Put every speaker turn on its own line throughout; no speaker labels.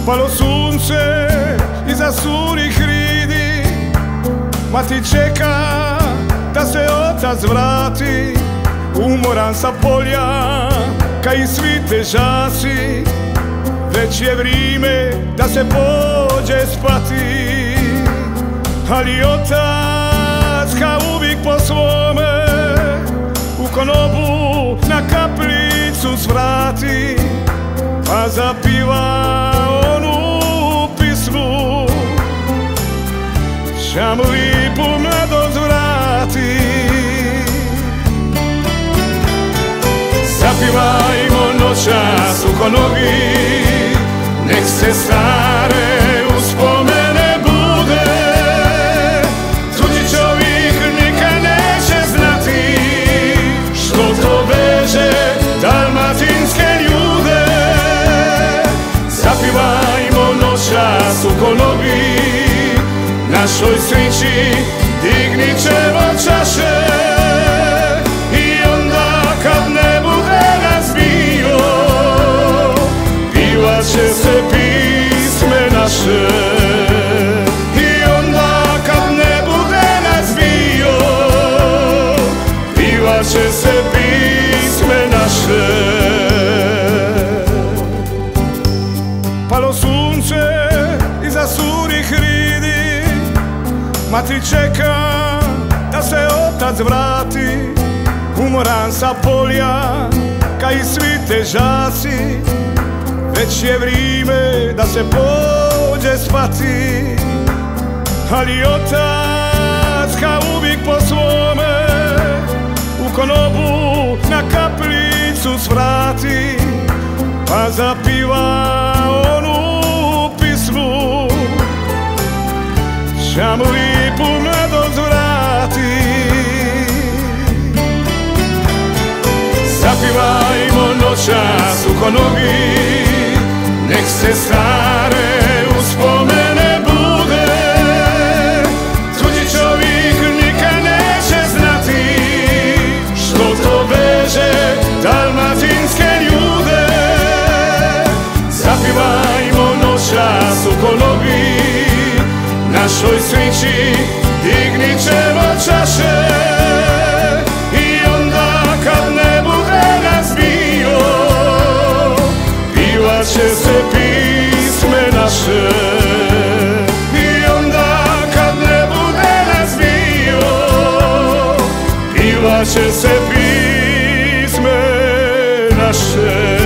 Palo sunce iza surih ridi, mati čeka da se otac vrati. Umoran sa polja, ka i svi težaci, već je vrijeme da se pođe spati. Ali otac ka uvijek po svome, u konobu na kaplicu svrati, pa zapiva onu pismu, čam lipu mladost vrati. Zapivajmo noćas u konobi, nek se stare uspomene bude. Tuđi čovjek nikad neće znati što to veže dalmatinske ljude. Zapivajmo noćas u konobi, našoj sreći dignit ćemo čaše. I onda kad ne bude nas bio, pivat će se pisme naše. I onda kad ne bude nas bio, pivat će se pisme naše. Palo sunce iza surih ridi, mati čeka da se otac vrati. Umoran sa polja, ka i svi težaci, već je vrijeme da se pođe spati. Ali otac ka uvijek po svome, u konobu na kaplicu svrati, pa zapiva onu pismu, čam lipu mladost vrati. Zapivajmo noćas u konobi, nek se stare uspomene bude. Tuđi čovjek nikad neće znati što to veže dalmatinske ljude. Zapivajmo noćas u konobi, našoj sreći dignit ćemo čaše. I onda kad ne bude nas bio, pivat će se pisme naše. I onda kad ne bude nas bio, pivat će se pisme naše.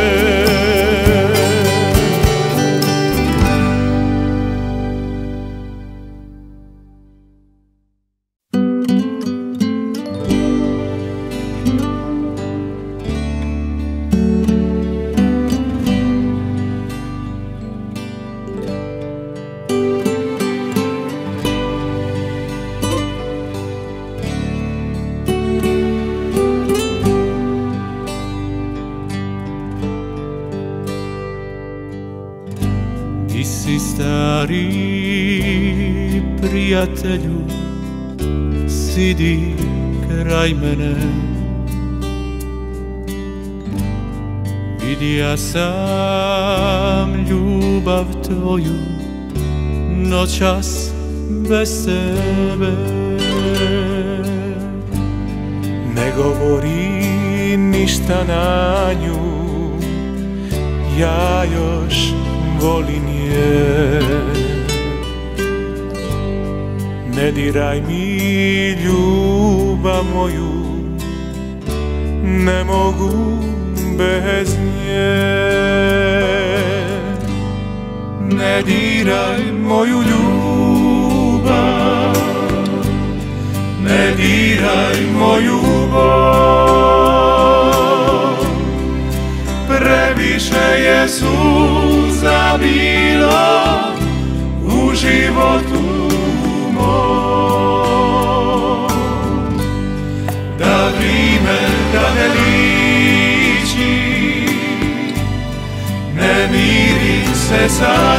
Prijatelju, sidi kraj mene. Vidja sam ljubav tvoju noćas bez tebe. Ne govori ništa na nju, ja još volim je. Ne diraj mi ljubav moju, ne mogu bez nje. Ne diraj moju ljubav, ne diraj moju bol. Previše je suza bilo u životu. Da vrijeme da ne liči, ne miri se sa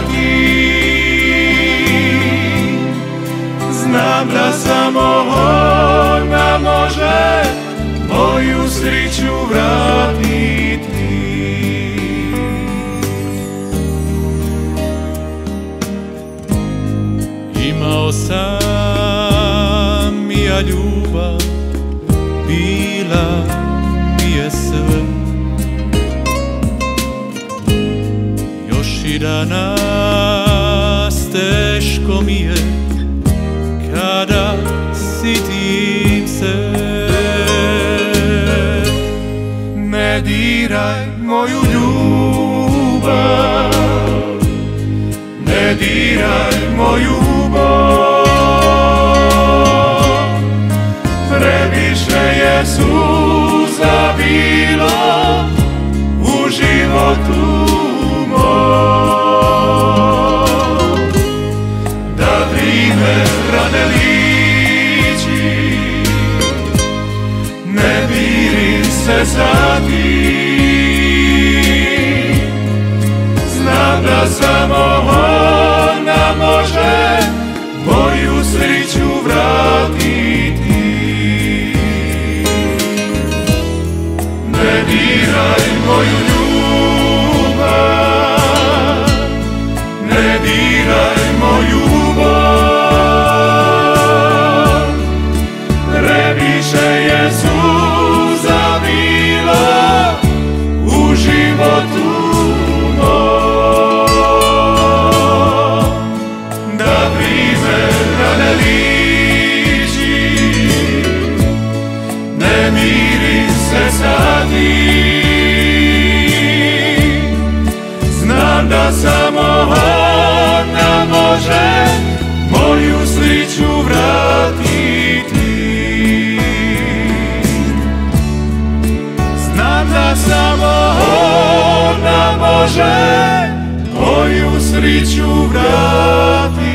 tim. Znam da samo ona može moju sreću vratiti. znao sam ja ljubav bila mi je sve. Još i danas teško mi je kada sitim se. Ne diraj moju ljubav, ne diraj moju bol, previše je suza bilo u životu mom, da vrijeme rane liči, ne mirim se za tim, znam da samo ona može moju sreću vratiti. Ne diraj moju ljubav, ne diraj moju bol, previše je suza bilo u životu mom, da vrijeme rane liči, ne mirim se sa tim, znam da samo ona može moju sreću vratiti. Znam da samo ona može moju sreću vratiti.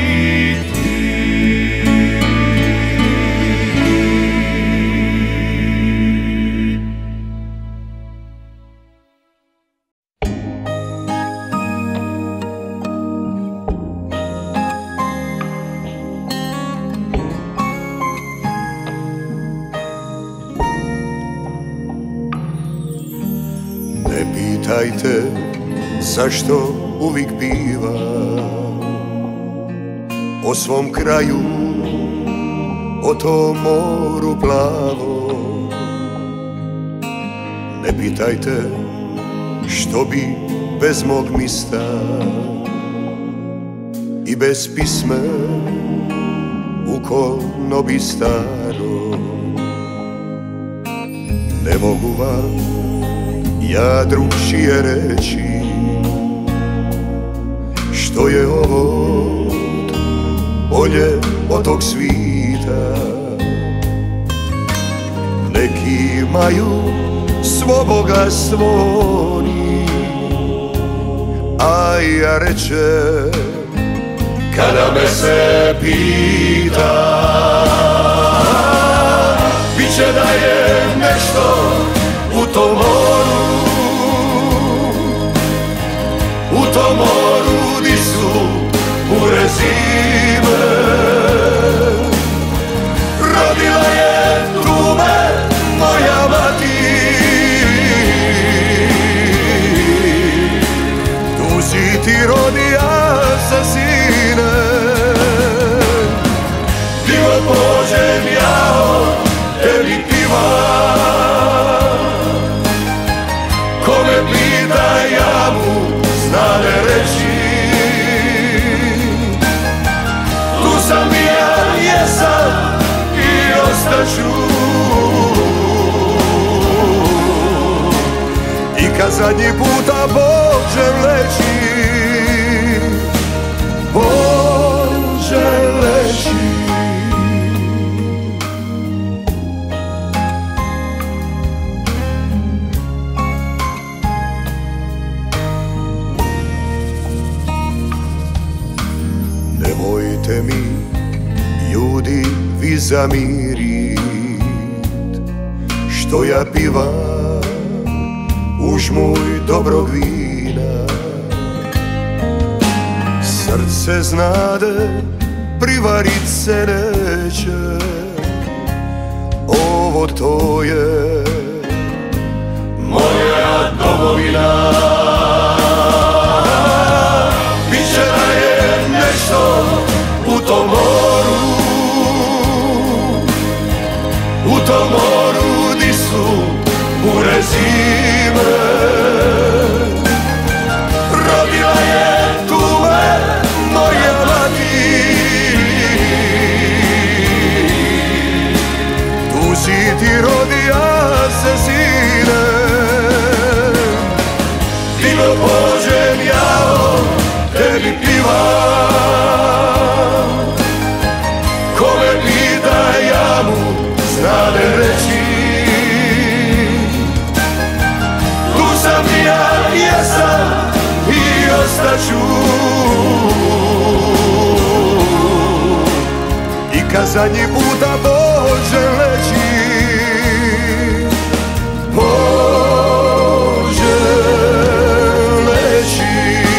Ne pitajte zašto uvijek biva o svom kraju, o tom moru plavo. Ne pitajte što bi bez mog mista i bez pisme u konobi staro. Ne mogu vam ja drugčije reći što je ovo bolje od tog svita. Neki imaju svo bogatstvo oni, a ja reče kada me se pita, biće da je nešto u tom moru, u tom moru di su urezime. Rodila je tu me moja mati, tu si ti rodija za sine. Divo pođem ja tebi pivam, kome pita ja mu znane reći. Tu sam i ja, jesam i ostaću, i kad zadnji puta pođem leći, pođem leći. Nemojte mi, ljudi, vi zamirit što ja pivam už moj dobrog vina. Srce znade, privarit se neće, ovo to je moja domovina. Biće da je nešto u tom moru, kažu i kad zadnji puta Bože leći, Bože leći.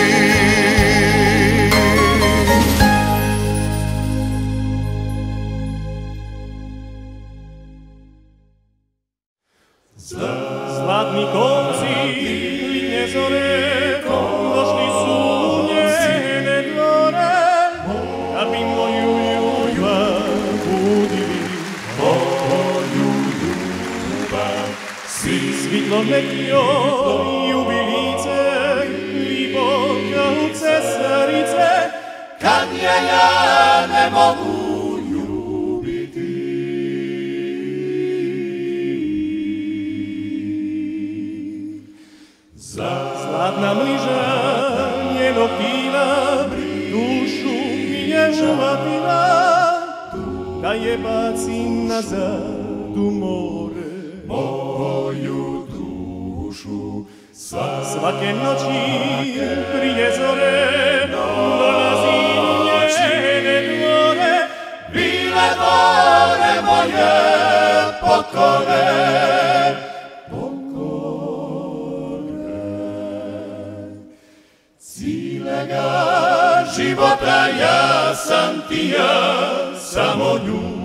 Zlatni konci linje zore došli su u njene dvore, da bi moju ljubav budili. Moju ljubav svitlo nekio jubilice, lipo kao cesarice, kad je ja ne mogu ljubiti. Zlatna mliža njenog tila dušu mi je uvatila, da je bacim nazad u more. Moju dušu svake noći prije zore dolazim u njene dvore, bile dvore moje pokore. Cilega života ja sam ti ja, samo nju,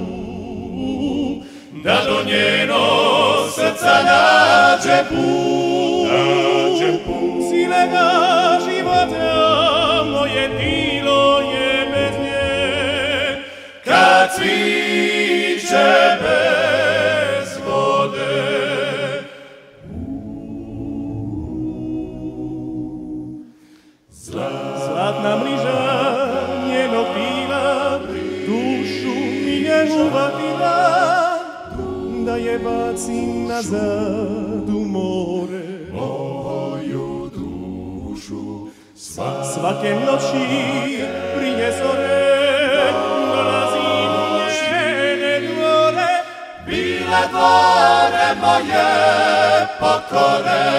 da do njenog srca nađe put. Cilega života moje tilo je bez nje, kad cviće bez vode. Zlatna mriža njenog tila dušu mi je uvatila, da je bacim nazad u more. Moju dušu svake noći prije zore dolazim u njene dvore, bile dvore moje pokore.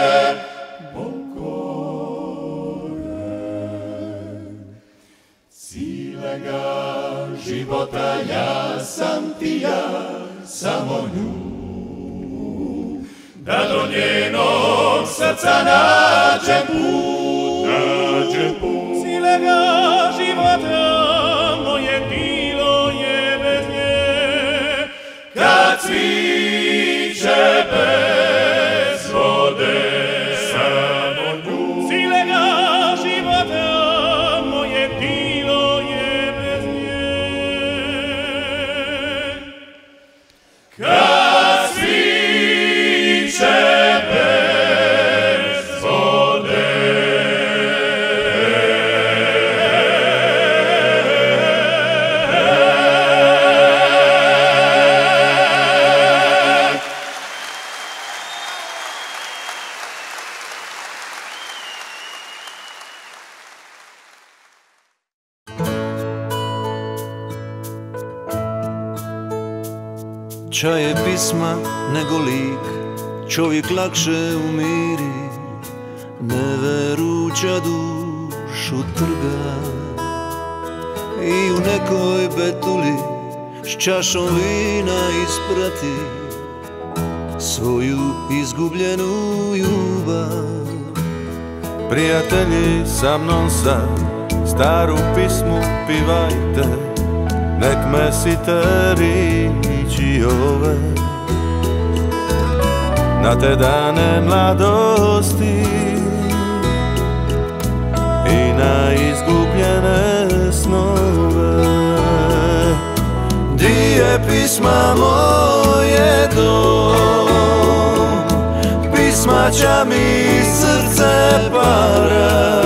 Života ja sam ti ja, samo nju, da do njenog srca nađe put. Cilega života moje tilo je bez nje, kad cviće bez vode. Samo nju. Cilega života moje tilo je bez nje, kad cviće bez vode.
Čaje pisma nego lik, čovjek lakše umiri, neveruća dušu trga. I u nekoj betuli s čašom vina isprati svoju izgubljenu ljubav.
Prijatelji, sa mnom sad staru pismu pivajte, nek me site riči ove na te dane mladosti i na izgubljene snove.
Di je pisma moje dom, pisma će mi srce para,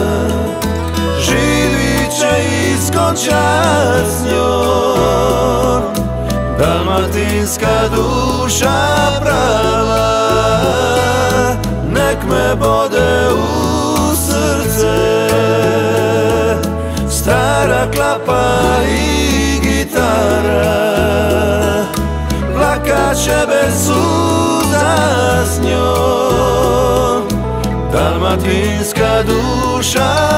živit će iskončat s njom, dalmatinska duša prava, nek me bode u srce, stara klapa i gitara, plakaće bez suza s njom, dalmatinska duša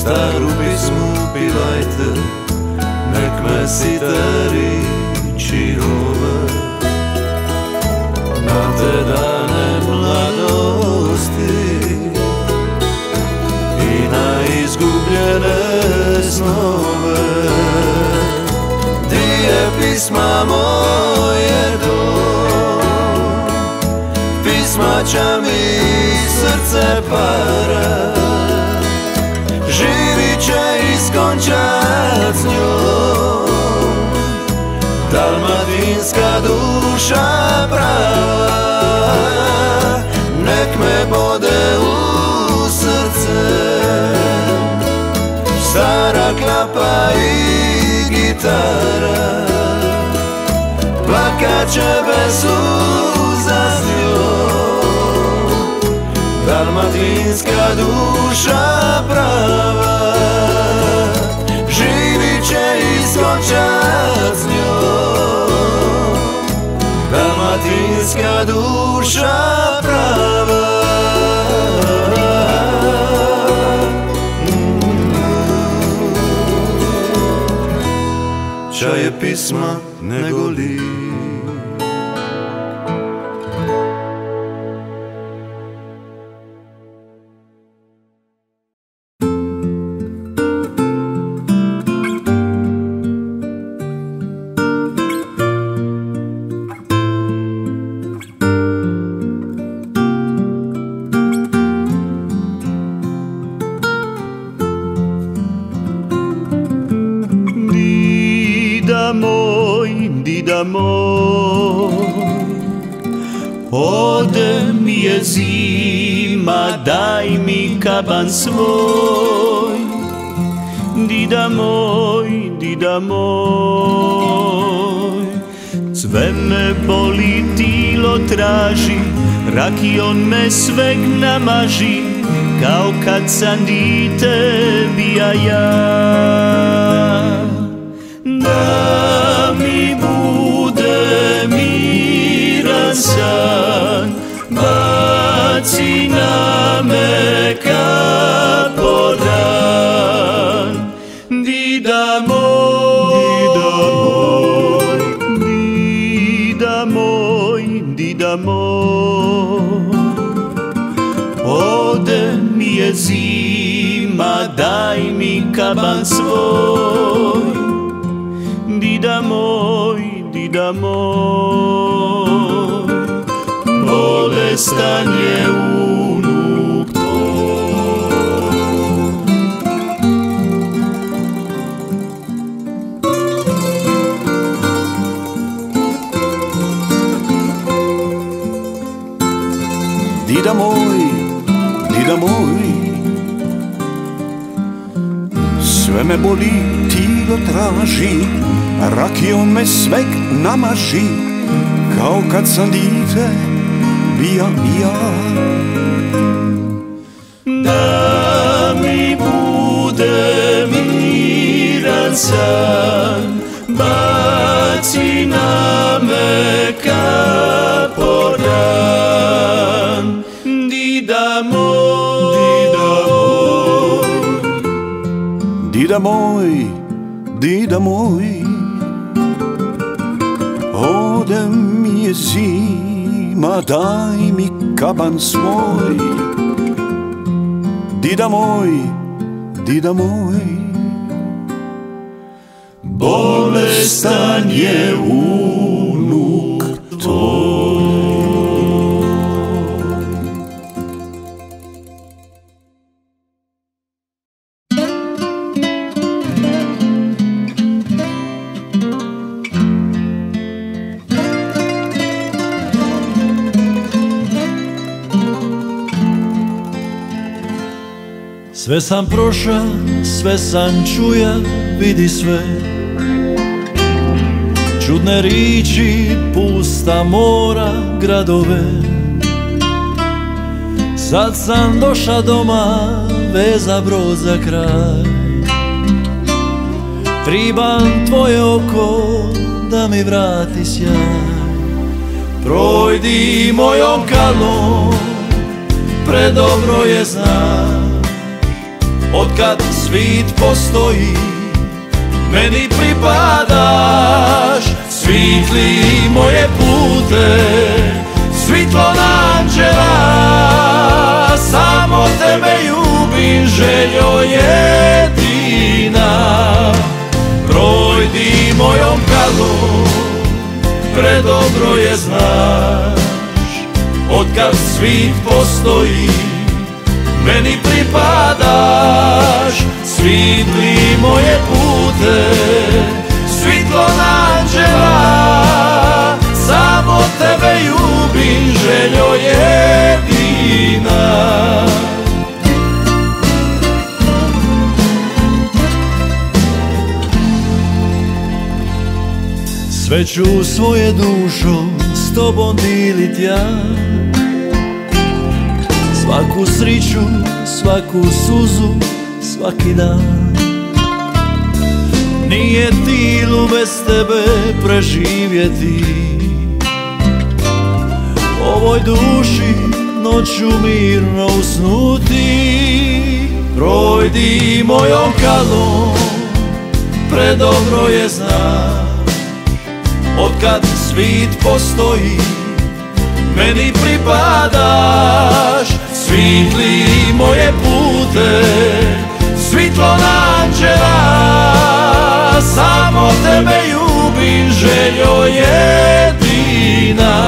staru pismu pivajte, nek me site riči ove. Na te dane mladosti i na izgubljene snove, di je pisma moje dom, pisma će mi srce para, živit će iskončat s njom, dalmatinska duša prava, nek me bode u srce, stara klapa i gitara, plakat će bez suza s njom, dalmatinska duša prava, živit će iskončat s njom, dalmatinska duša prava. Čaje pisma nego li dida moj, ode mi je zima, daj mi kaban svoj. Dida moj, sve me boli, tilo traži, rakijom me sveg namaži, kao kad sam dite bija ja. Da mi bude miran san, baci na me kapodan. Dida moj, dida moj, ode mi je zima, daj mi kaban svoj. Dida moj, bolestan je unuk tvoj.
Dida moj, sve me boli, tilo traži, rakijom me sveg namaži, kao kad sam dite bija ja.
Da mi bude miran san, baci na me kapodan. Dida moj, ode mi je zima, daj mi kaban svoj. Dida moj, bolestan je unuk tvoj.
Sve sam proša, sve sam čuja, vidi sve. Čudne riči, pusta mora, gradove. Sad sam doša doma, veza brod za kraj. Tribam tvoje oko, da mi vrati sjaj. Projdi mojom kalom, predobro je znam. Otkad svit postoji, meni pripadaš. Svitli moje pute, svitlo anđela, samo tebe ljubim, željo jedina. Projdi mojom kalom, predobro je znaš. Otkad svit postoji, meni pripadaš. Svitli moje pute, svitlo anđela, samo tebe ljubim, željo jedina. Sve ću svoje dušo s tobom dilit ja, svaku sriću, svaku suzu, svaki dan. Nije tilu bez tebe preživjeti, ovoj duši noću mirno usnuti. Projdi mojom kalom, predobro je znaš. Otkad svit postoji, meni pripadaš. Svitli moje pute, svitlo anđela, samo tebe ljubim, željo jedina.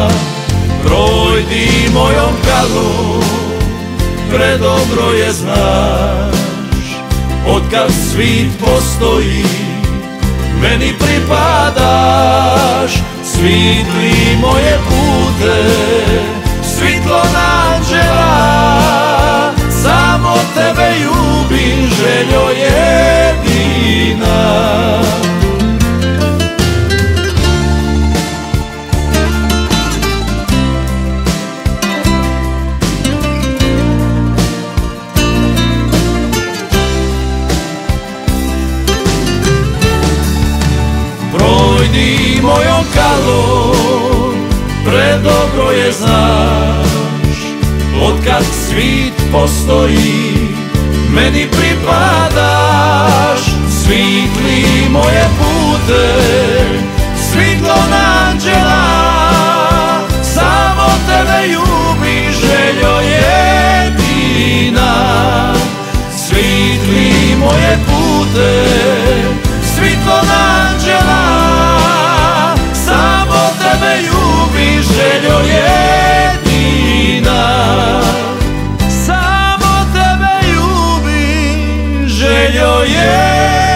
Projdi mojom kalom, predobro je znaš. Otkad svit postoji, meni pripadaš. Svitli moje pute, svitlo anđela, samo tebe ljubim, željo jedina. Projdi mojom kalom, predobro je znaš. Otkad svit postoji, meni pripadaš. Svitli moje pute, svitlo anđela, samo tebe ljubim, željo jedina. Svitli moje pute, svitlo anđela, samo tebe ljubim, željo jedina. Samo tebe ljubim, željo jedina.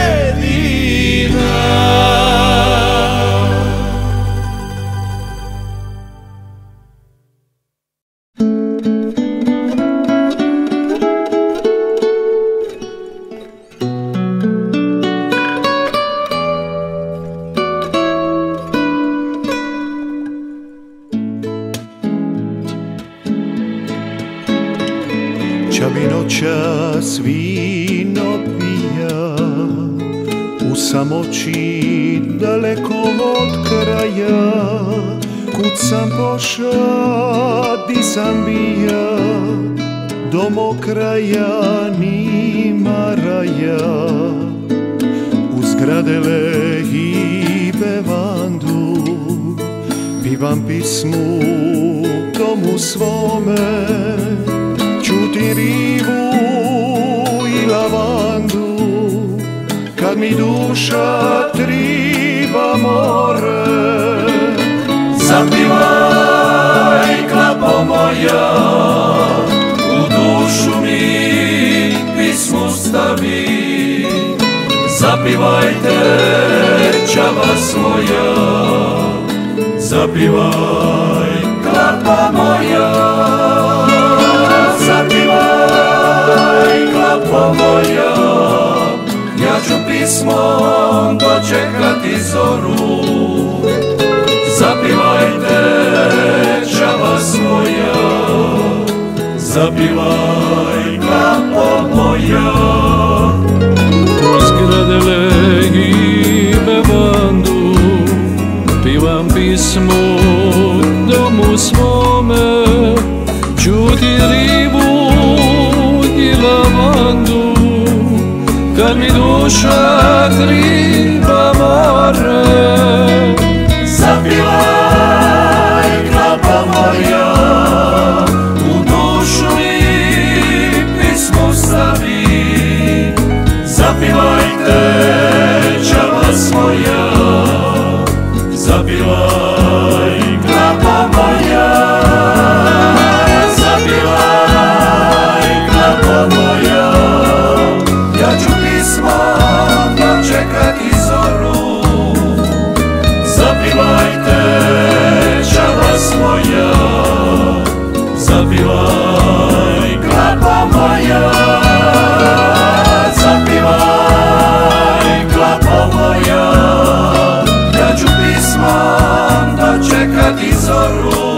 Noćas vino pija u samoći daleko od kraja. Kud sam poša, di sam bija, do mog kraja nima raja. Uz gradele i bevandu pivam pismu tomu svome. Čuti rivu i lavandu, kad mi duša triba more.
Zapivaj, klapo moja, u dušu mi pismu stavi. Zapivajte, čava svoja, zapivaj, klapo moja. Zapivaj, klapo moja, ja ću pismom dočekati zoru. Zapivajte, čava svoja, zapivaj, klapo moja.
Uz gradele i bevandu pivam pismo domu svome. Čuti rivu i lavandu, duša kriva more.
Zapivaj, klapo moja, u dušu mi pismo stavi. Zapivajte, čava svoja, zapivaj, klapo moja. Zapivaj, klapo moja, ja ću pismo dočekati zoru. Zapivajte, čava svoja, zapivaj, klapo moja. Zapivaj, klapo moja, ja ću pismo dočekati zoru.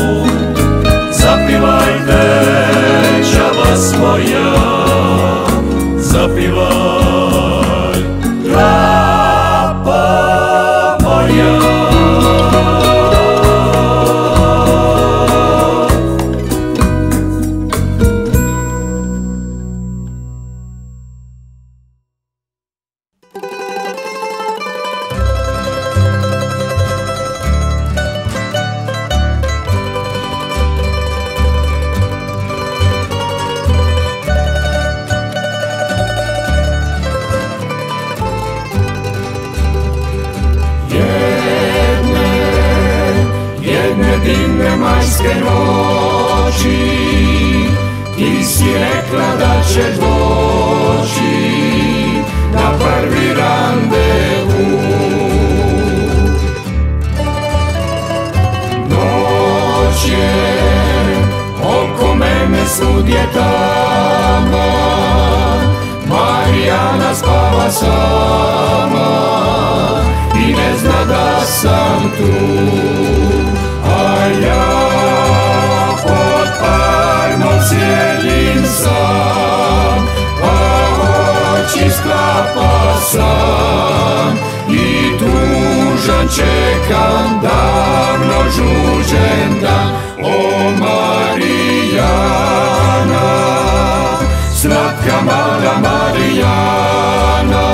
Zapivajte, čava svoja, zapivaj, klapo moja. Divne majske noći, ti si rekla da ćeš doći na prvi randevu. Noć je oko mene svudje tama, Marijana spava sama i ne zna da sam tu. A ja pod palmom sjedim sam, pa oči sklapa sam i tužan čekam davno žuđen dan. O Marijana, slatka mala Marijana,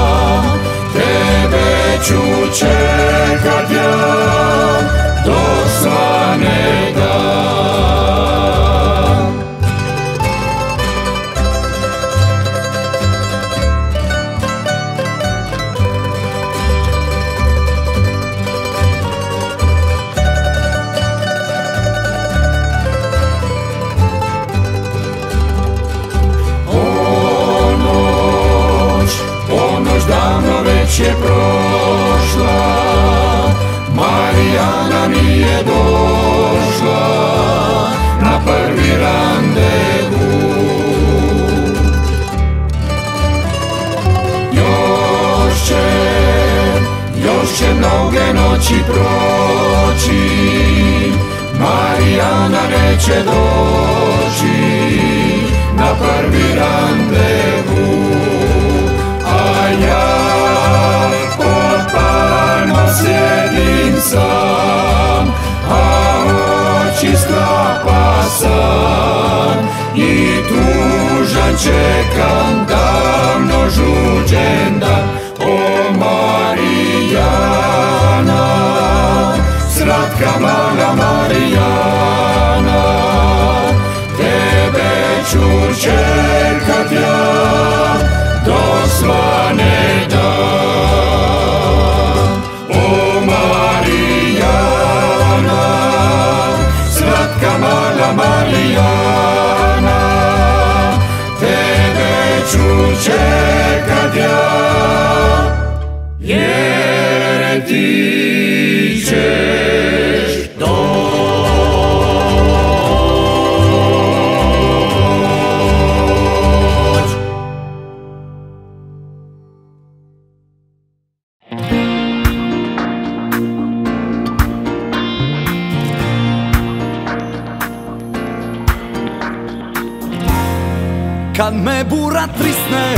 tebe ću čekat ja do svane dan. O noć davno već je prošla, Marijana nije došla na prvi randevu. Još će mnoge noći proći, Marijana neće doći na prvi randevu. A ja pod palmom sjedim sam, a oči sklapa sam i tužan čekam davno žuđen dan. O Marijana, slatka mala Marijana, tebe ću čekat ja do svane dan. O Marijana, slatka mala Marijana, tebe ću čekat ja, jer ti ćeš doći.
Kad me bura trisne,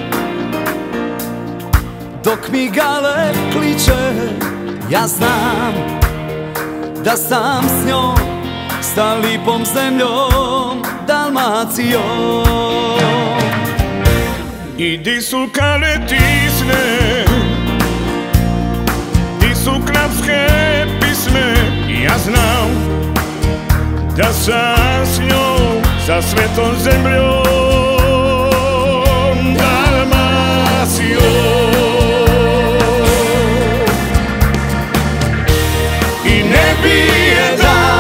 dok mi gale kliče, ja znam da sam s njom, sa lipom zemljom, Dalmacijom.
I di su karetisne, di su klapske pisme. Ja znam da sam s njom za svetom zemljom Dalmacijom. I ne bi je da,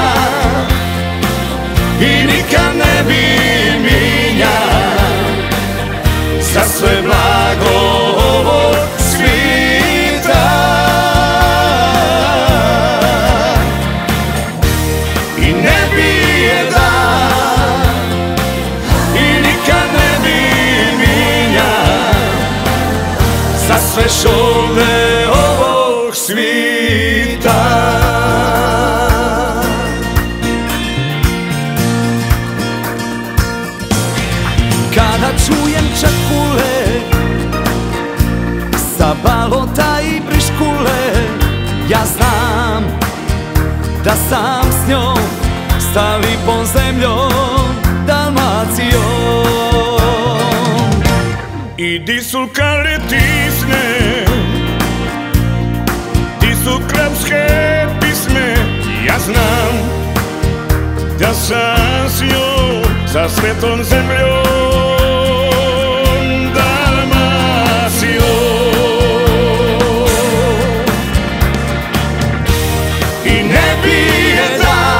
i nikad ne bi minja za sve blago ovog svita. I ne bi je da, i nikad ne bi minja za sve šolde ovog svita.
Kada čujem čakule sa balota i briškule, ja znam da sam s njom sa lipom zemljom Dalmacijom.
I di su karetisne, di su krapske pisme. Ja znam da sam s njom za svetom zemljom Dalmacijom. I ne bi je da,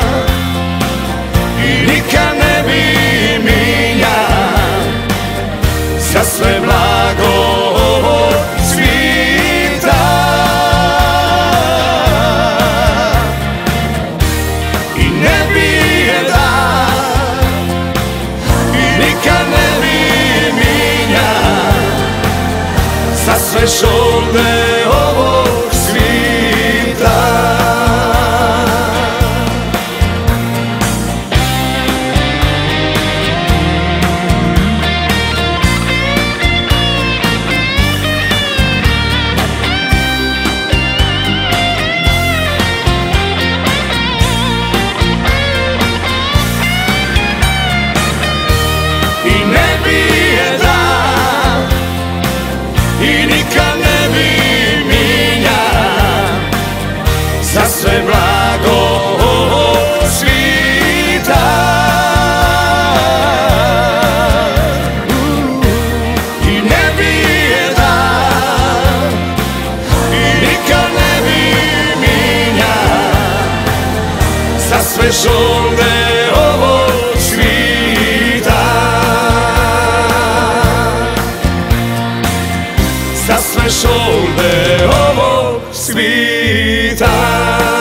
i nikad ne bi minja za sve blago ovog svita. I ne bi je da, i nikad ne bi minja za sve šolde ovog svita. Za sve blago ovog svita. I ne bi je da, i nikad ne bi minja za sve šolde ovog svita. Za sve šolde ovog svita.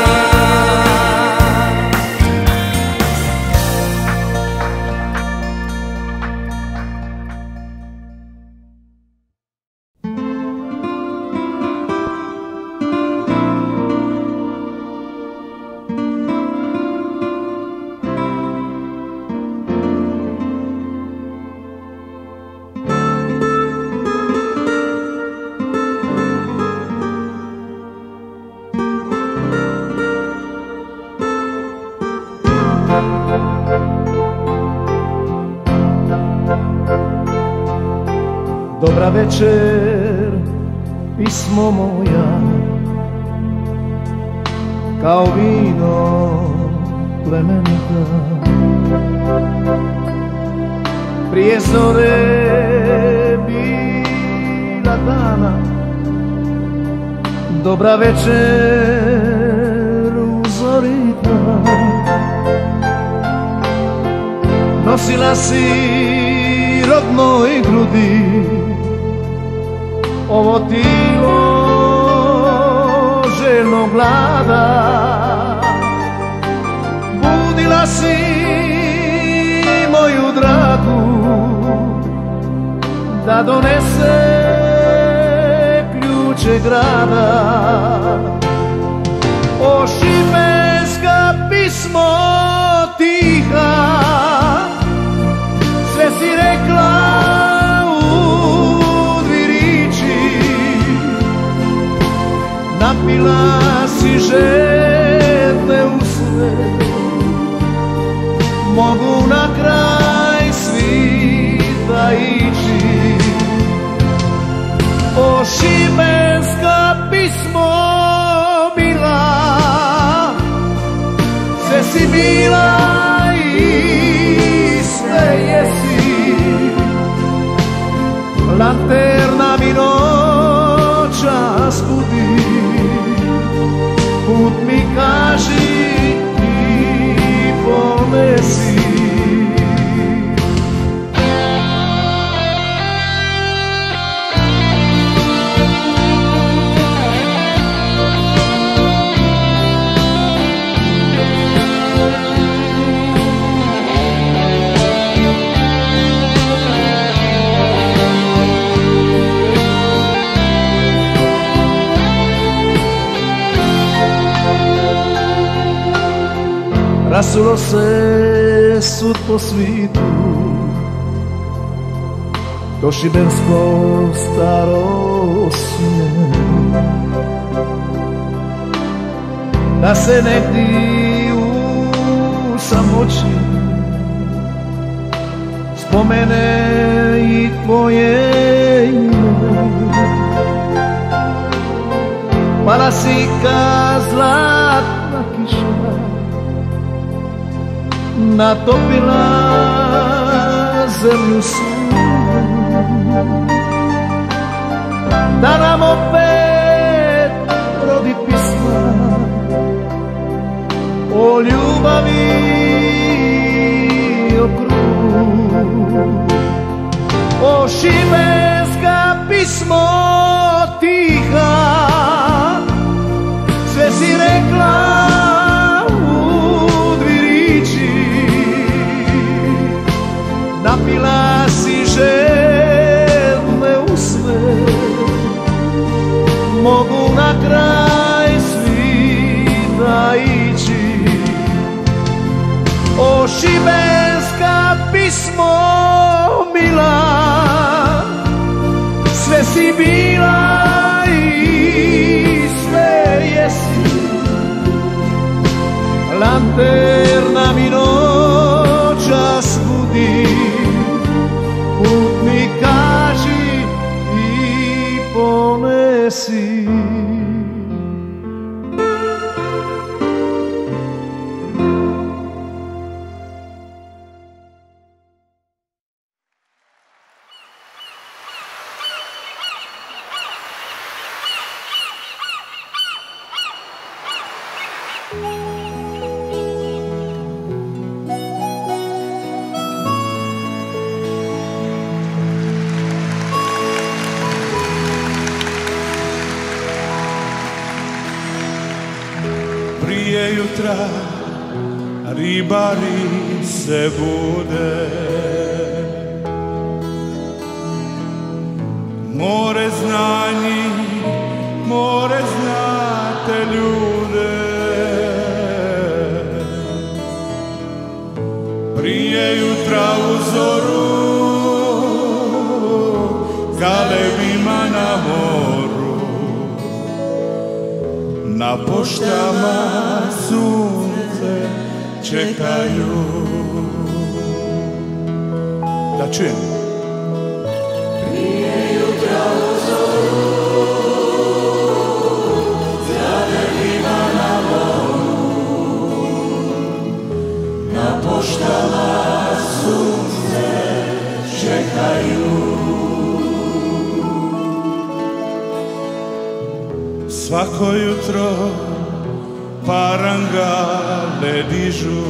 Dobra večer, pismo moja, kao vino plemenita. Prije zore bila dana, dobra večer uzorita. Nosila si rodnoj grudi ovo tilo željnog glada. Budila si moju dragu da donese ključe grada. O šibenska pismo tiha, sve si rekla u dvi riči. Napila si žetne usne, mogu na kraj svita ići. O šibenska pismo mila, sve si bila i sve jesi. Lanterna mi noćas budi, put mi kaži i ponesi. Rasulo se sud po svitu, to šibensko staro sjeme, da se negdje u samoći spomene i tvoje ime. Pala si ka zlatna kiša, natopila zemlju svu, da nam opet rodi pisma o ljubavi i o krugu. O šibenska pismo tiha, sve si rekla napila si željne usne, mogu na kraj svita ići. O šibenska pismo mila, sve si bila i sve jesi. Lanterna mi noćas budi, put mi kaži i ponesi.
Prije jutra ribari se bude, more znanji, more znate ljude. Prije jutra u zoru galebima na moru, na poštama sunce čekaju. Da čujem. Prije jutra u zoru galebima na moru, na poštama sunce čekaju. Svako jutro parangale dižu,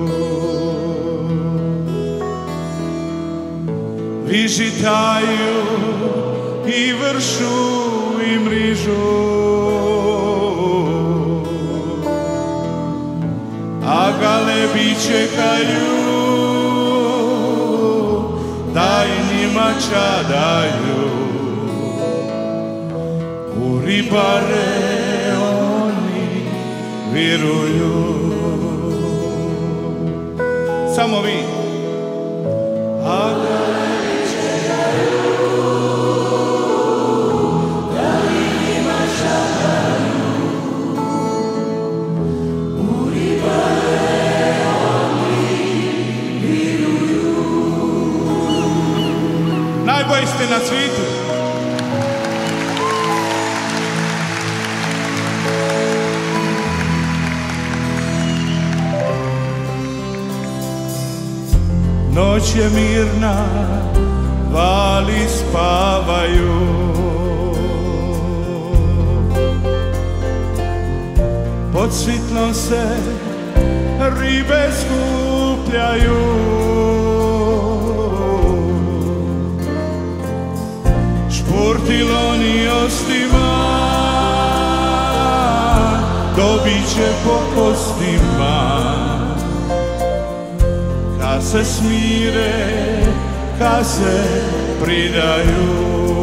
vižitaju i vršu i mrižu, a galebi čekaju da i njima čadaju. U ribare oni vjeruju. Samo vi. A galebi čekaju da i njima čadaju. U ribare oni vjeruju. Najbolji ste na svijetu.
noć je mirna, vali spavaju. Pod svitlom se ribe skupljaju. Športiloni ostima, dobit će po kostima. Kad se smire, kad se pridaju.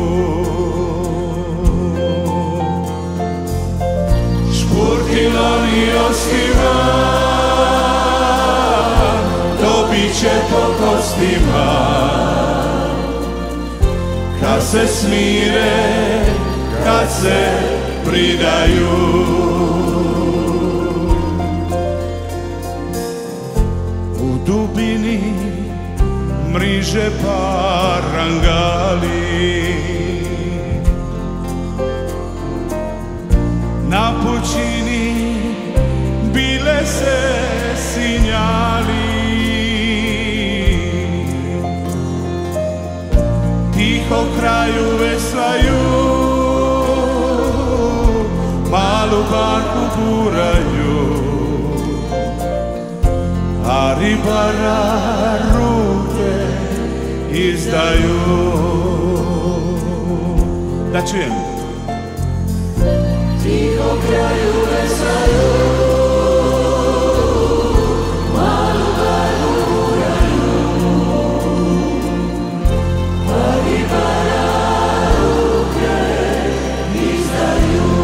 Športiloni ostima, dobit će po kostima. Kad se smire, kad se pridaju. U dubini mriže parangali, na pučini bile se sinjali. Tiho kraju veslaju, malu barku guraju, a ribara ruke izdaju. Da čujem. Tiho kraju veslaju, malu barku guraju, a ribara ruke izdaju.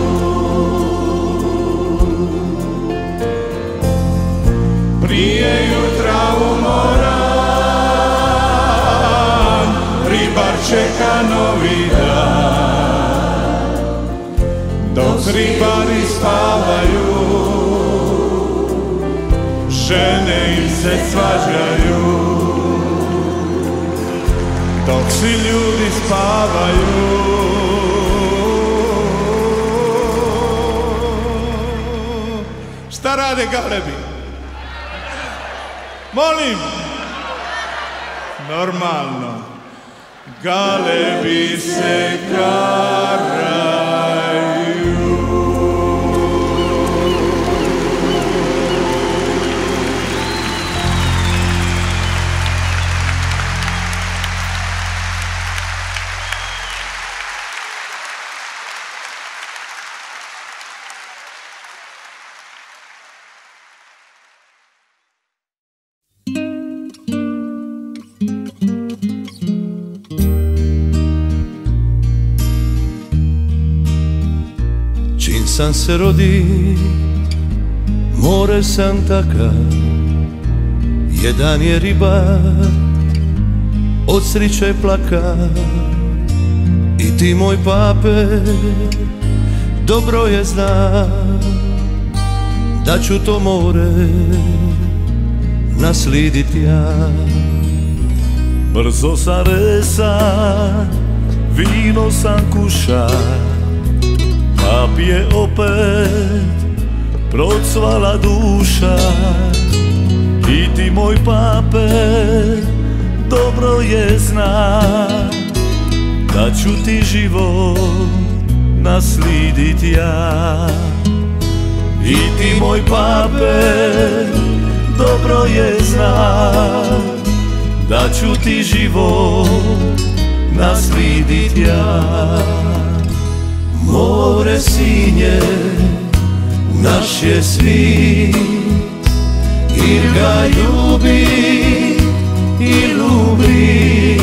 Prije jutra umoran, ribar čeka novi dan. Dok ribari spavaju, žene im se svađaju. Dok svi ljudi spavaju, šta rade galebi? Molim, normalno, galebi se karaju.
Sam se rodi, more sam takav, jedan je ribar, od sriće plaka. I ti moj pape, dobro je zna, da ću to more naslidit ja.
Brzo sam resan, vino sam kuša, pap je opet procvala duša. I ti moj pape, dobro je zna, da ću ti život naslidit ja. I ti moj pape, dobro je zna, da ću ti život naslidit ja. More sinje, naš je svit, ir ga ljubi i lubi.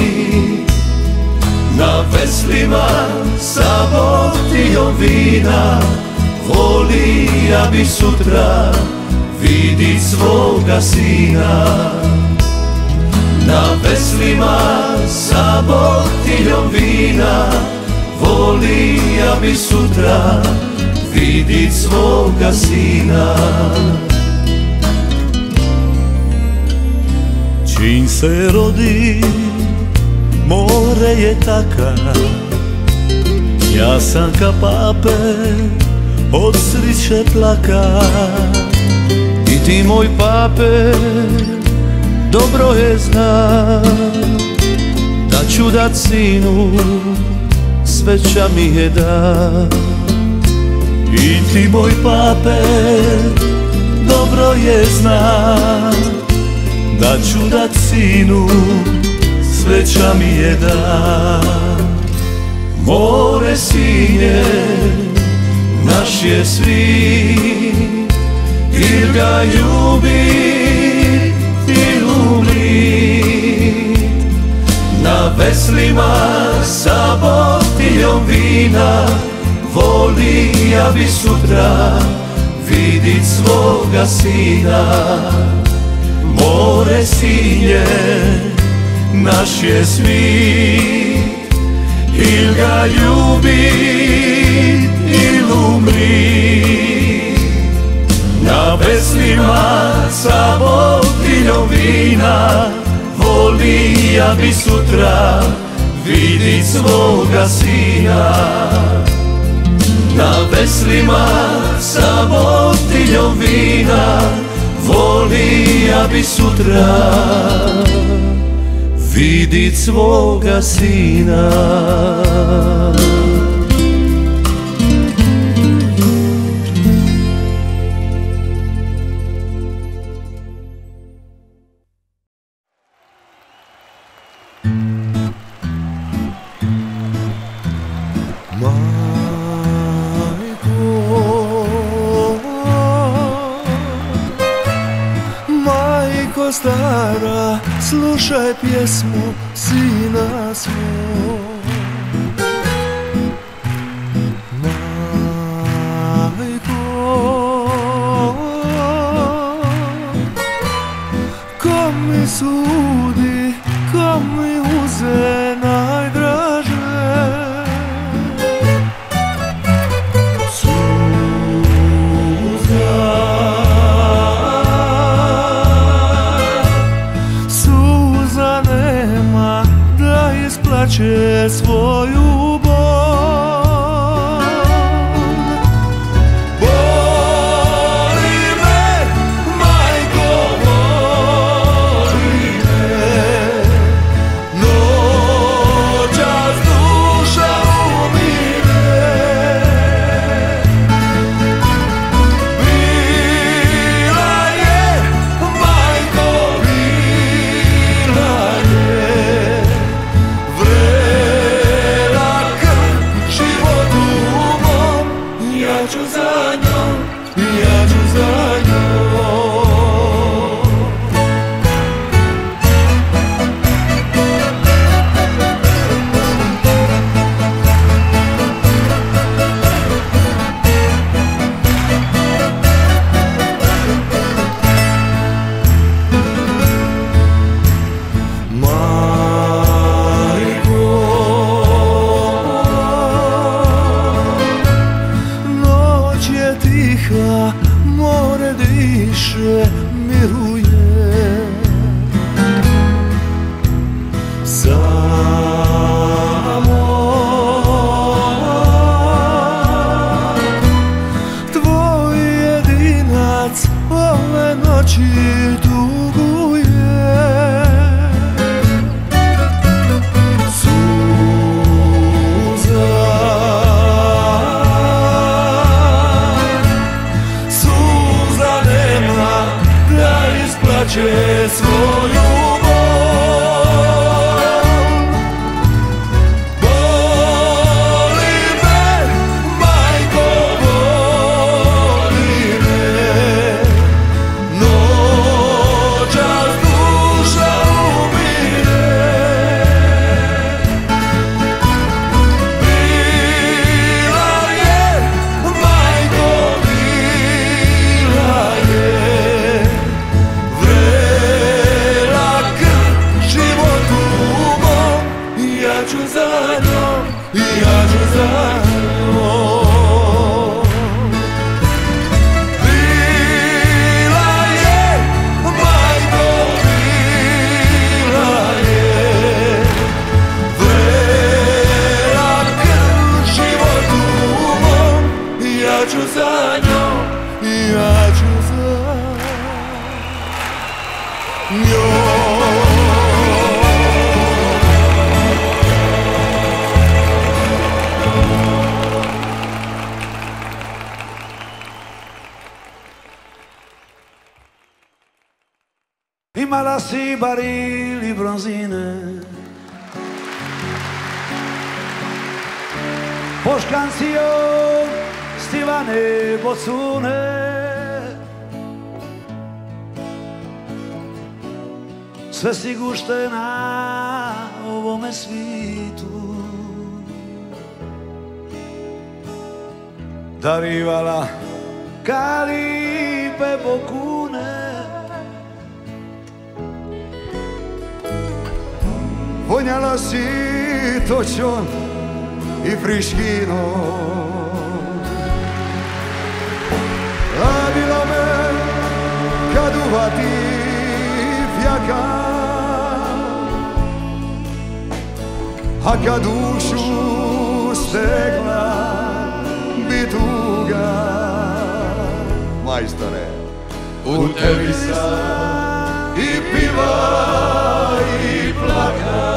Na veslima sa botijom vina, volija bi sutra vidit svoga sina. Na veslima sa botijom vina, volija bi sutra vidit svoga sina. Čim se rodi, more je takav, ja sam ka pape, od sriće plaka. I ti moj pape,
dobro je znam da ću dat sinu, sveća mi je dan. I ti moj pape, dobro je znam da ću dat sinu, sveća mi je dan. More sinje, naš je svit, il ga ljubit, il umrit. Na veslima sa botiljom vina, volija bi sutra vidit svoga sina. More sinje, naš je svit, il ga ljubit, il umrit. Na veslima sa botiljom vina, volija bi sutra vidit svoga sina. Na veslima sa botiljom vina, volija bi sutra vidit svoga sina. Majko stara, slušaj pjesmu sina svog. Majko, ko mi sudi, ko mi uze najdraže. Plaće svoju bol. Boli me, majko, boli me, noćas duša umire. Bila je, majko, bila je, ja ću za njom. Tiha, more diše, miruje. Samo tvoj jedinac ove noći tuguje. Plaće svoju bol. Boli me, majko, boli me, noćas duša umire. Bila je, majko, bila je, ja ću za njom. Bila je, majko, bila je, vrela krv životu mom. Ja ću za njom, ja ću za njom. Imala si barili bronzine, po škancijom stivane bocune. Sve si gušte na ovome svitu, darivala kalipe bokune.
Vonjala si točon i friškino, radila me kad uvati fjaka, a kad dušu stegla bi tuga. Majstore, u tebi sam i piva i plaka.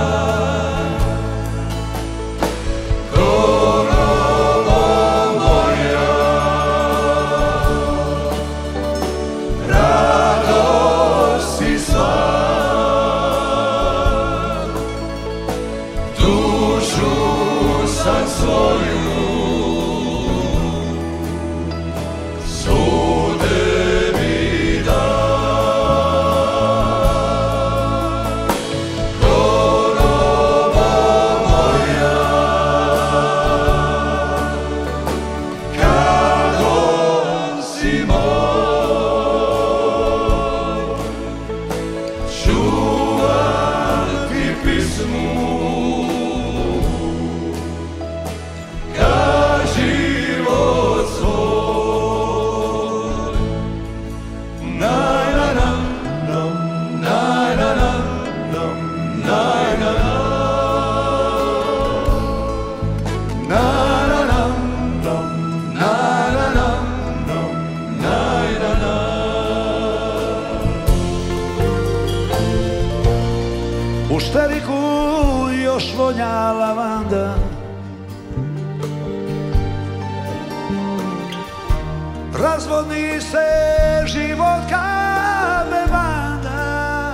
U šteriku još vonja lavanda, razvodni se život kad bevanda.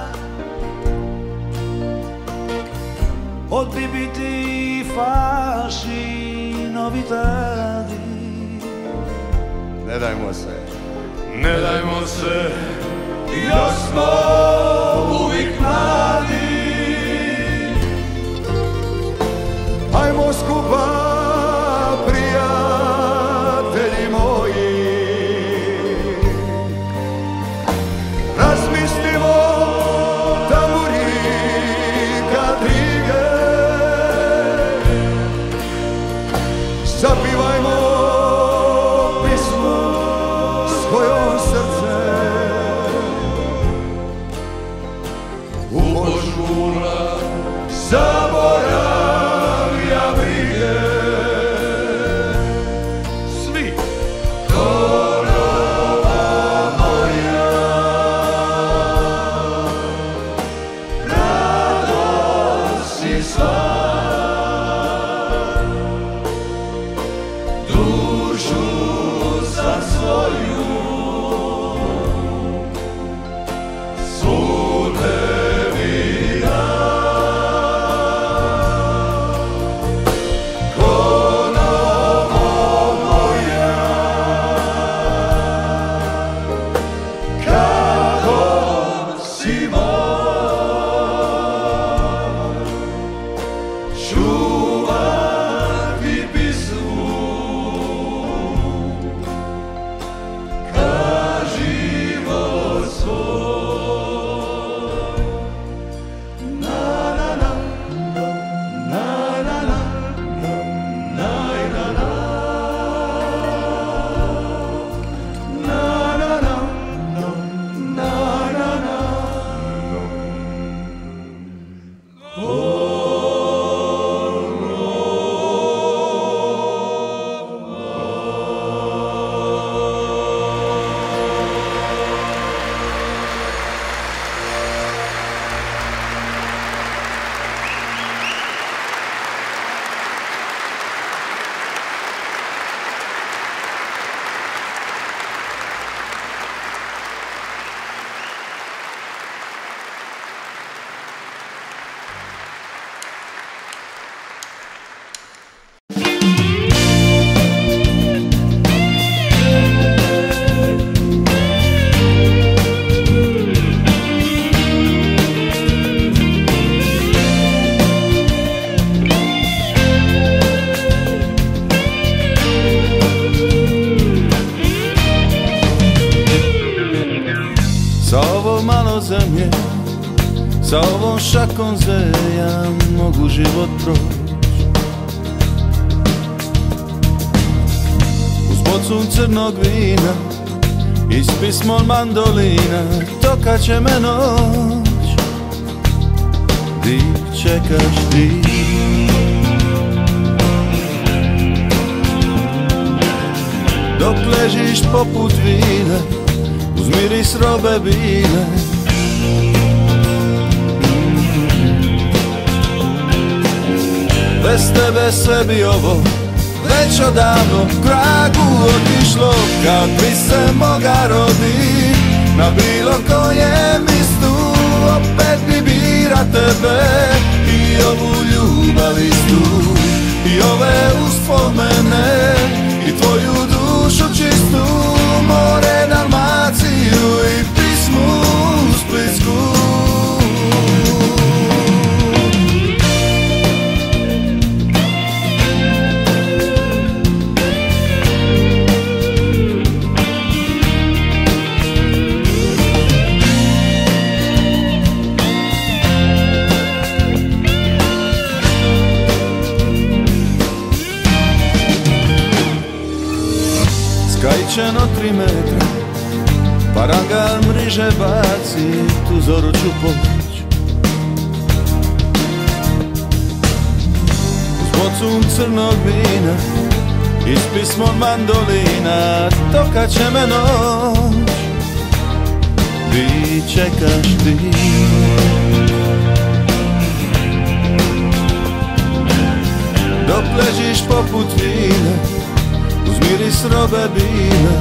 Odbi biti faši novitadi.
Ne dajmo se,
ne dajmo se, još smo uvijek mladi.
Ajmo skupa, prijatelji moji, razmislimo tamburi kadrige, zapivajmo pismo s kojom srce upožura zaboravlja brige.
Sa ovom šakom ja mogu život proći. Uz bocom crnog vina i s pismom mandolina tokat će me noć. Di čekaš ti? Dok ležiš poput vile uz miris robe bile. Bez tebe sve bi ovo već odavno kragu otišlo. Kad bi se moga rodit na bilo kojem mistu, opet bi bira tebe i ovu ljubav istu, i ove uspomene i tvoju dušu čistu, more, Dalmaciju i pismu splitsku. Skajčeno 3 metra, parangal mriže baci, tu zoru ću poći. Uz bocum crnog vina i s pismom mandolina tokat će me noć. Di čekaš ti? Dok ležiš poput vile uz miris robe bile.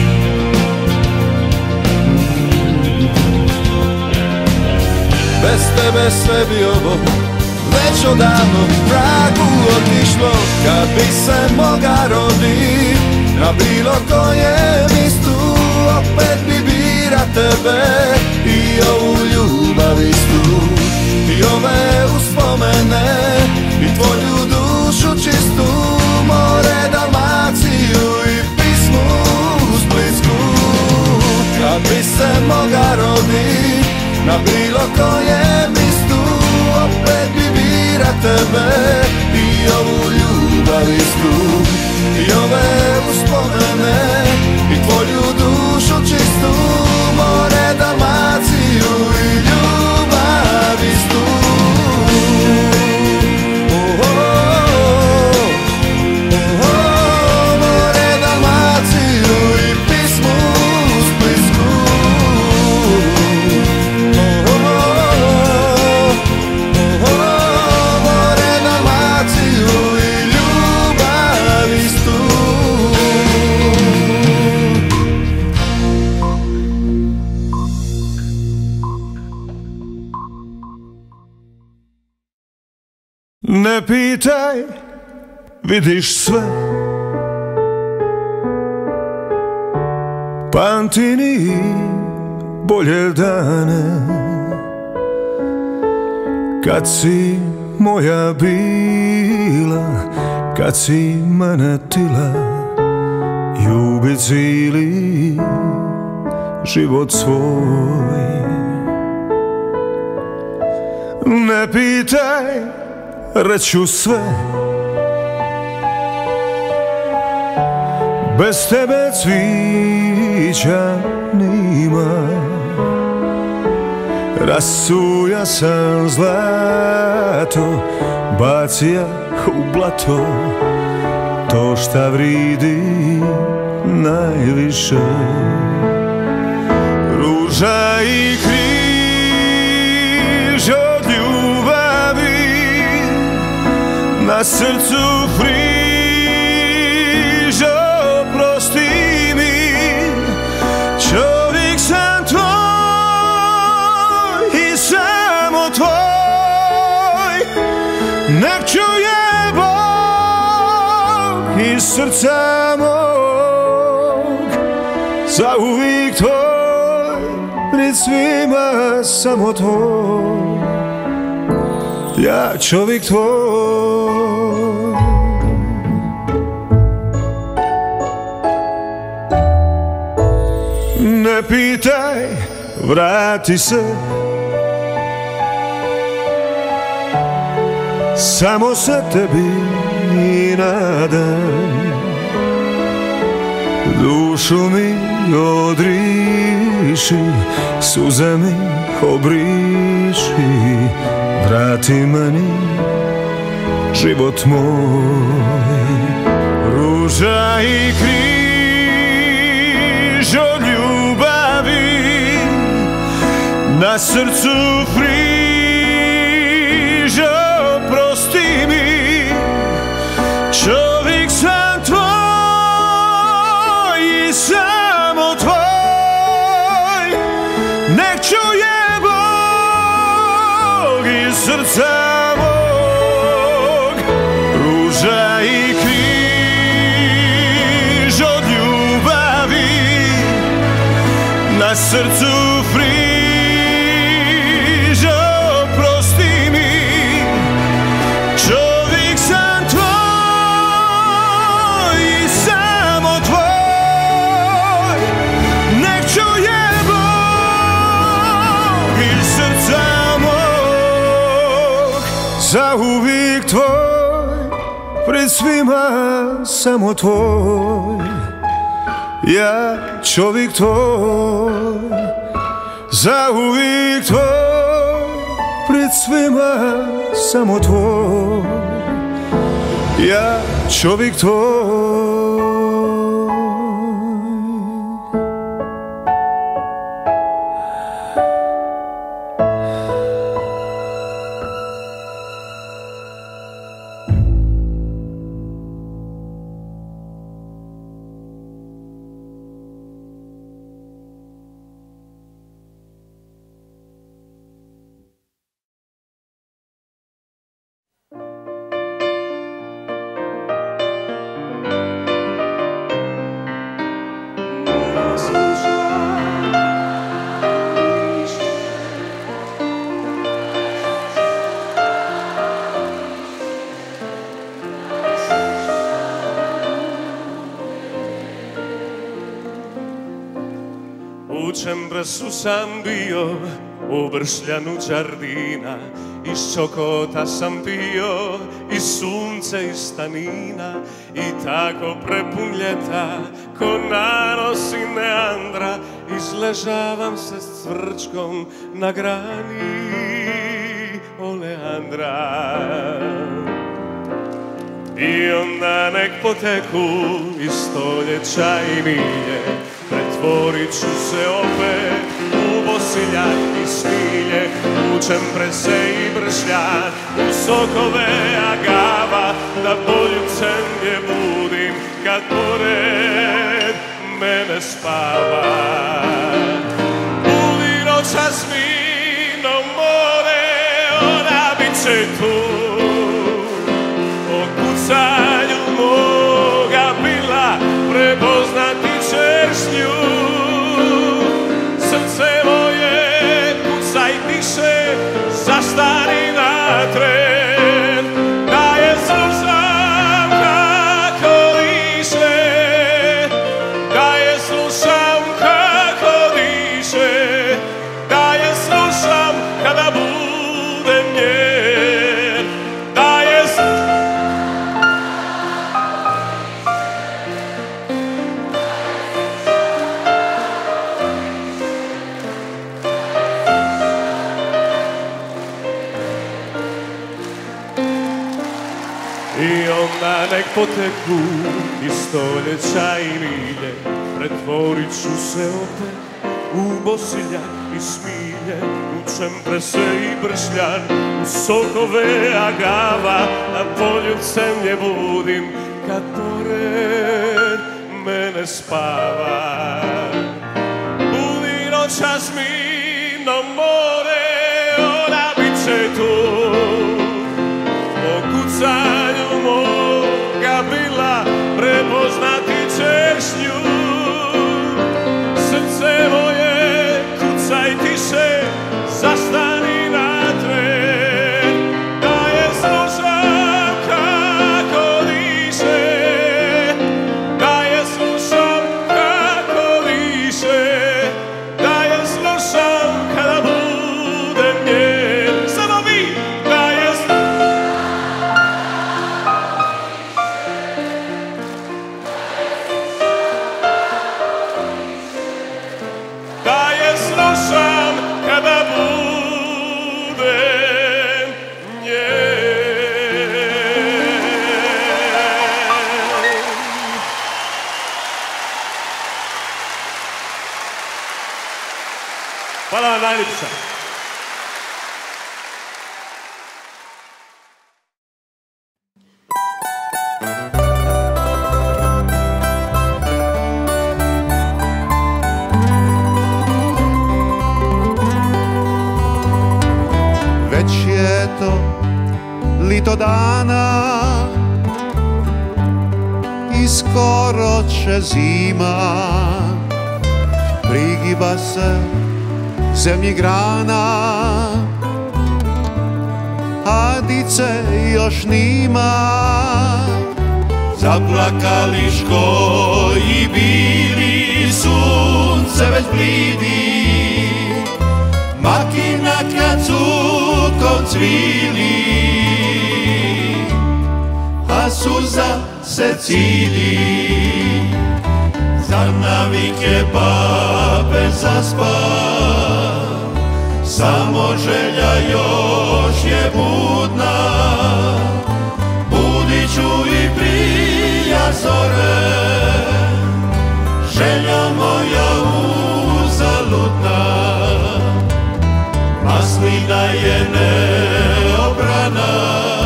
Bez tebe sve bi ovo već odavno pragu otišlo. Kad bi se moga rodit na bilo kojem mistu, opet bi bira tebe i ovu ljubav istu, i ove uspomene i tvoju dušu čistu, more, Dalmaciju i pismu splitsku. Kad bi se moga rodit na bilo kojem mistu, opet bi bira tebe i ovu ljubav istu, i ove uspomene i tvoju dušu čistu, more, Dalmaciju i ljubav istu.
Ne pitaj, vidiš sve, pamti bolje dane, kad si moja bila, kad si mene tila, ljubi cili život svoj. Ne pitaj, reću sve, bez tebe cvića nima, rasuja sam zlato, bacija u blato, to šta vridi najviše. Ruža i križ od ljubavi, na srcu friž, oprosti mi, čovjek sam tvoj i samo tvoj, nek čuje Bog iz srca mog, zauvijek tvoj, pred svima samo tvoj, ja čovjek tvoj. Ne pitaj, vrati se, samo se tebi nadam. Dušu mi odriši, suze mi obriši, vrati meni život moj. Ruža i križ od ljubavi, na srcu friž, oprosti mi, čovjek sam tvoj i samo tvoj, nek čuje Bog iz srca mog. Ruža i križ od ljubavi, na srcu friž, oprosti mi, čovjek sam tvoj i samo tvoj, nek čuje Bog iz srca mog. Zauvijek tvoj, pred svima samo tvoj, ja čovjek tvoj. Zauvijek tvoj, pred svima samo tvoj, ja čovjek tvoj.
U Čembrsu sam bio, u Bršljanu Đardina, iz čokota sam pio, i sunce iz stanina, i tako prepun ljeta, ko nanosi Neandra, izležavam se s cvrčkom na grani oleandra. I onda nek poteku i stoljeća i milje, pretvorit ću se opet u Bosiljak i Smilje, u Čemprese i Bršljan, u sokove agava, da poljubcem je budim kad pored mene spava. Budi noćas vino more, ona bit će tu, o kucanju moga bila prepoznati ćeš nju. Srce moje kucaj tiše, zastani na tren, da je slušam kako diše, da je slušam kako diše, da je slušam kada budem njen, da je i onda nek poteku i stoljeća i milje, pretvorit ću se opet u Bosiljak i Smilje, u Čemprese i Bršljan, u sokove agava, a poljubcem je budim kad pored mene spava. Budi noćas mirno more, ona bit će tu, o kucanju moga bila prepoznati ćeš nju. Srce moje kucaj tiše, zastani na tren, da je slušam kako diše, da je slušam kako Hvala vam najljepša.
Već je to lito dana i skoro će zima, prigiba se zemlji grana, a dice još nima.
Zaplakali škoji bili, sunce već blidi, makina kad cukom cvili, a suza se cili. Za navike babe zaspa, samo želja još je budna. Budit ću i prija zore, želja moja uzaludna. Maslina je neobrana,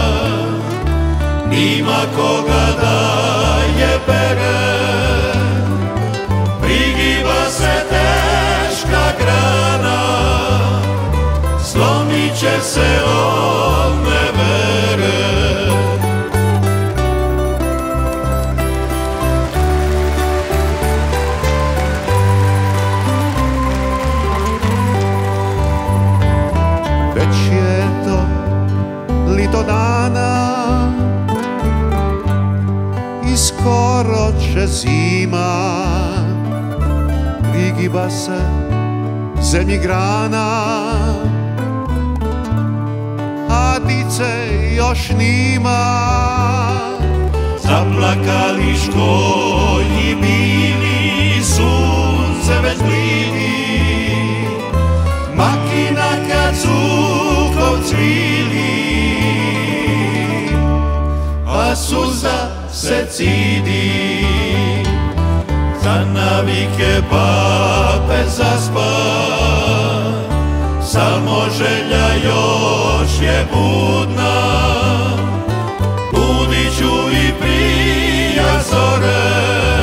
nima koga da je bere. Prigiba se teška grana, slomit će se od nevere.
Već je to lito dana i skoro će zima, prigiba se zemlji grana, a dice još nima.
Zaplakali škoji bili, sunce već blidi, makina kad cukom cvili, a suza se cidi. Za navike babe zaspa, samo želja još je budna. Budit ću i prija zore,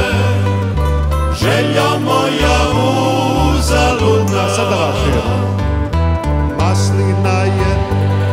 želja moja uzaludna.
Sada vaš maslina je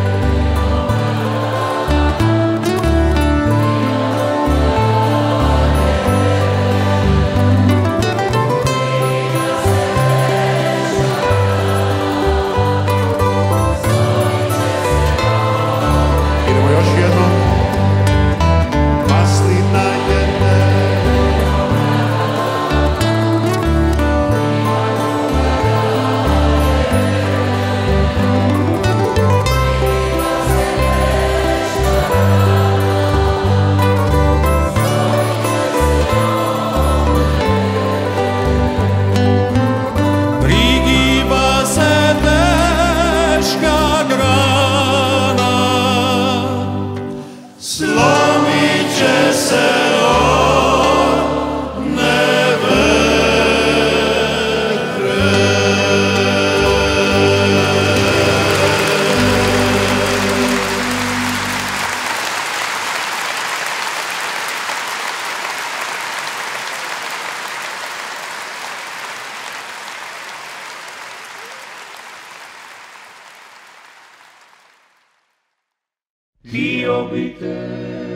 htio bi te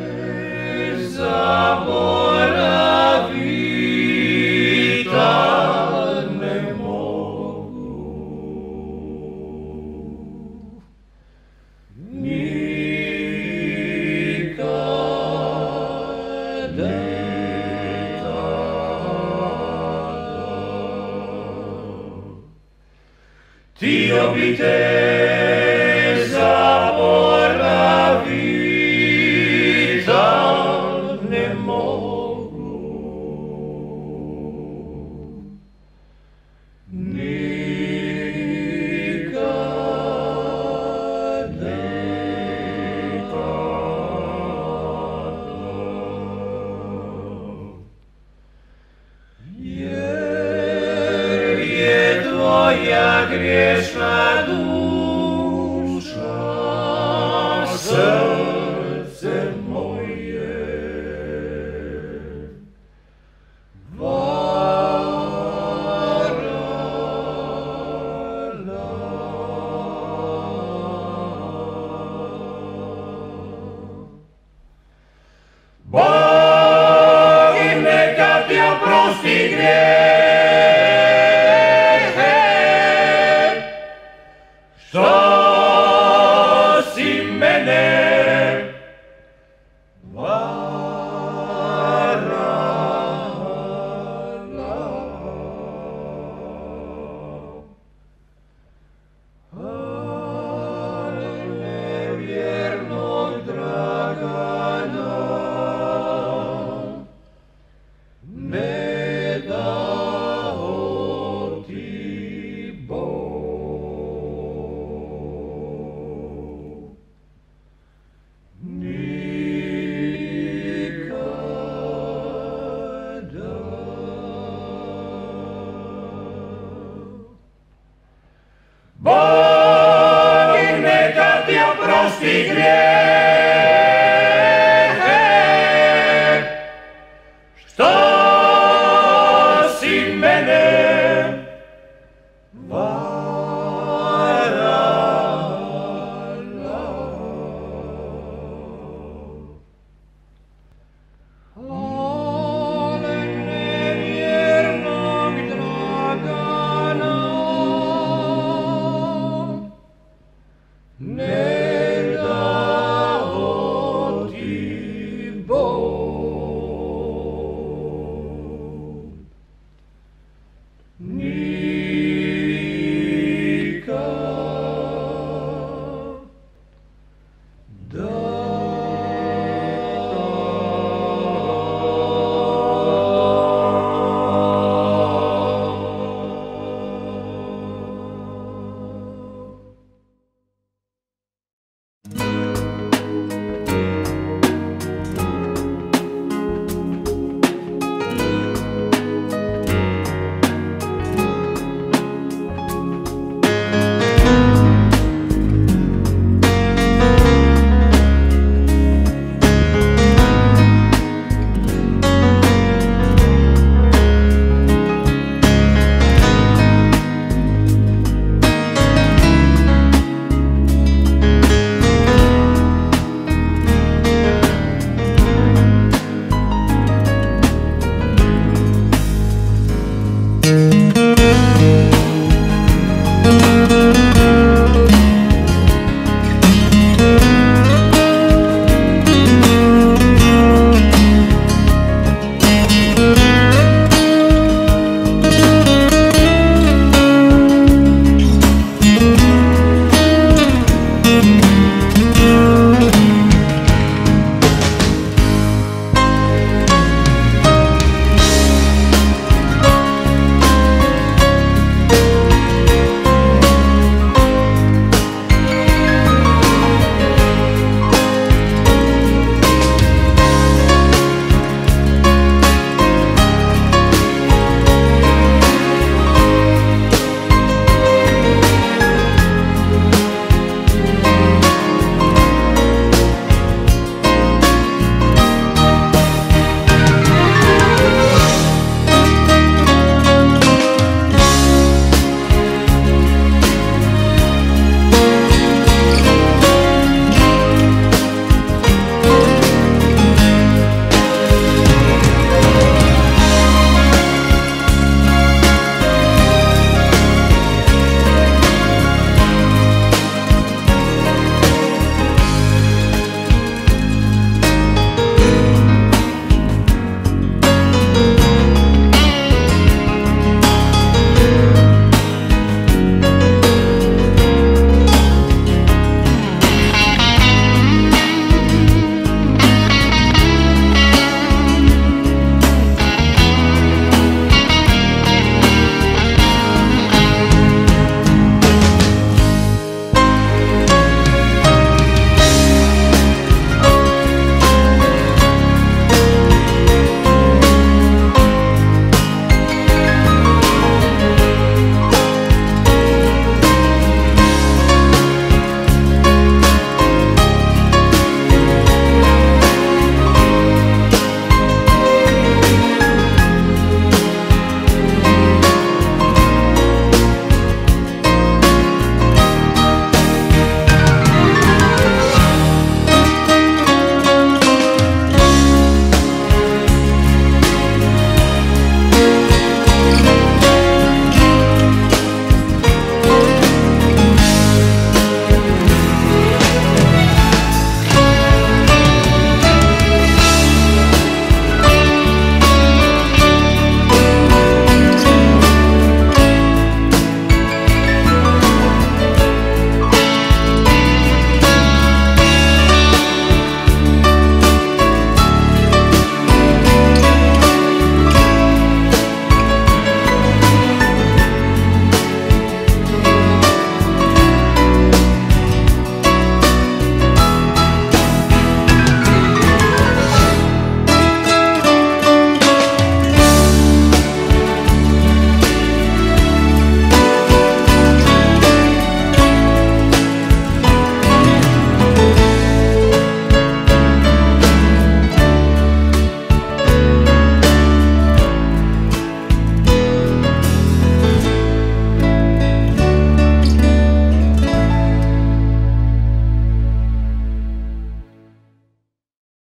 zaboravit, a ne mogu. Nikad ne tako. Htio bi te zaboravit, a ne mogu. Nikad ne tako. Jer je tvoja grijeha oprosti grijeh.